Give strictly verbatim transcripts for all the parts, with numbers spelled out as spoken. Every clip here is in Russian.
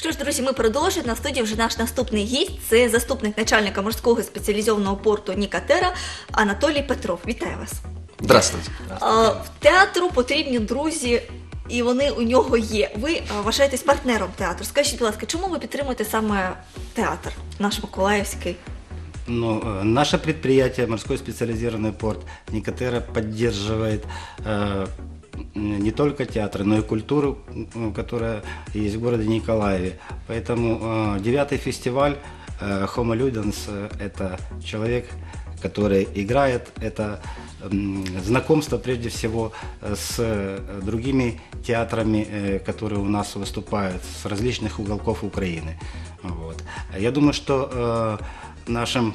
Що ж, друзі, ми продовжуємо. На студії вже наш наступний гість – це заступник начальника морського спеціалізованого порту Нікатера Анатолій Петров. Вітаю вас. Здравствуйте. А, в театру потрібні друзі, і вони у нього є. Ви а, вважаєтесь партнером театру. Скажіть, будь ласка, чому ви підтримуєте саме театр, наш Миколаївський? Ну, наше предприятие, морской специализированный порт Нікатера, поддерживает э, не только театры, но и культуру, которая есть в городе Николаеве. Поэтому э, девятый фестиваль э, Homo Ludens э, – это человек, который играет, это э, знакомство прежде всего с э, другими театрами, э, которые у нас выступают с различных уголков Украины. Вот. Я думаю, что э, нашим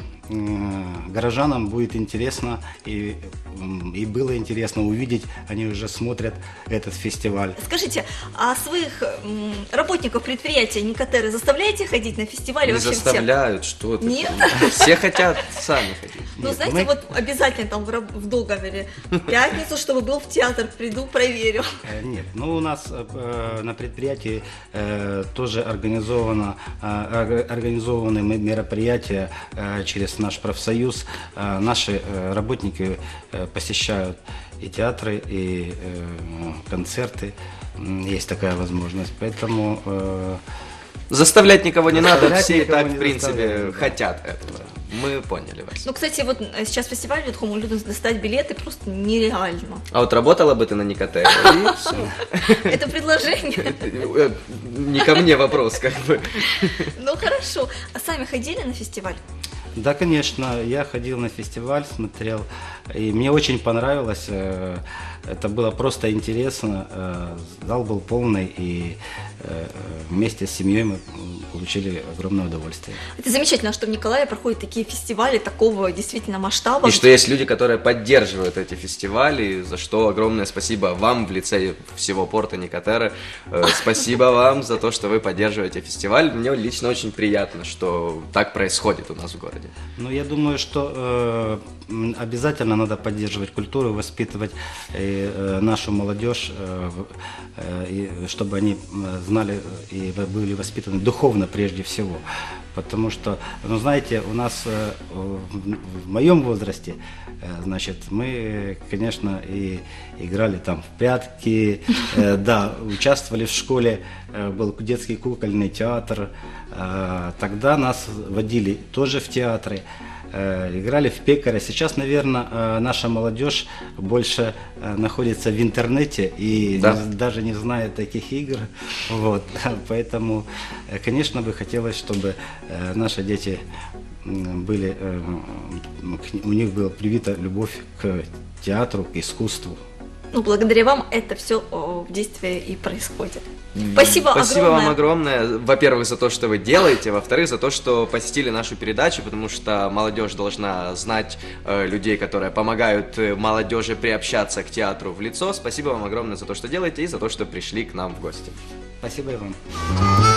э, горожанам будет интересно и, и было интересно увидеть, они уже смотрят этот фестиваль. Скажите, а своих м, работников предприятия Никатеры заставляете ходить на фестиваль? Не вообще заставляют, всех? что ты. Нет? Все хотят сами ходить. Ну, Нет, знаете, мы- вот обязательно там в, раб- в договоре в пятницу, чтобы был в театр, приду, проверю. Э, Нет, ну у нас э, на предприятии э, тоже организовано, э, орг- организованы мы мероприятия э, через наш профсоюз. Э, наши э, работники э, посещают и театры, и э, концерты. М, Есть такая возможность. Поэтому э, Заставлять никого не надо, Заставлять все и никого так, не в принципе, заставляют, да. хотят этого. Мы поняли вас. Ну, кстати, вот э, сейчас фестиваль идет, Homo Ludens, достать билеты просто нереально. А вот работала бы ты на Никатере, и все. Это предложение. Не ко мне вопрос, как бы. Ну, хорошо. А сами ходили на фестиваль? да, конечно, я ходил на фестиваль, смотрел, и мне очень понравилось. э, Это было просто интересно. э, Зал был полный, и э, вместе с семьей мы м, получили огромное удовольствие. Это замечательно, что в Николаеве проходят такие фестивали такого действительно масштаба. И что есть люди, которые поддерживают эти фестивали, за что огромное спасибо вам в лице всего порта Никатера. Э, Спасибо вам за то, что вы поддерживаете фестиваль. Мне лично очень приятно, что так происходит у нас в городе. Ну, я думаю, что э, м, обязательно надо поддерживать культуру, воспитывать э, э, нашу молодежь, э, в- э, и чтобы они м, знали и в- были воспитаны духовно прежде всего. Потому что, ну, знаете, у нас э, в, в моем возрасте, э, значит, мы, э, конечно, и играли там в прятки, э, да, участвовали в школе, э, был детский кукольный театр. Э, Тогда нас водили тоже в театры, э, играли в пекаря. Сейчас, наверное, э, наша молодежь больше э, находится в интернете и Да. не- даже не знает таких игр. Вот. Поэтому, э, конечно, бы хотелось, чтобы э, наши дети м, были, э, м, к- у них была привита любовь к театру, к искусству. Ну, благодаря вам это все в действии и происходит. Спасибо, Спасибо огромное. вам огромное, во-первых, за то, что вы делаете, во-вторых, за то, что посетили нашу передачу, потому что молодежь должна знать э, людей, которые помогают э, молодежи приобщаться к театру в лицо. Спасибо вам огромное за то, что делаете, и за то, что пришли к нам в гости. Спасибо и вам.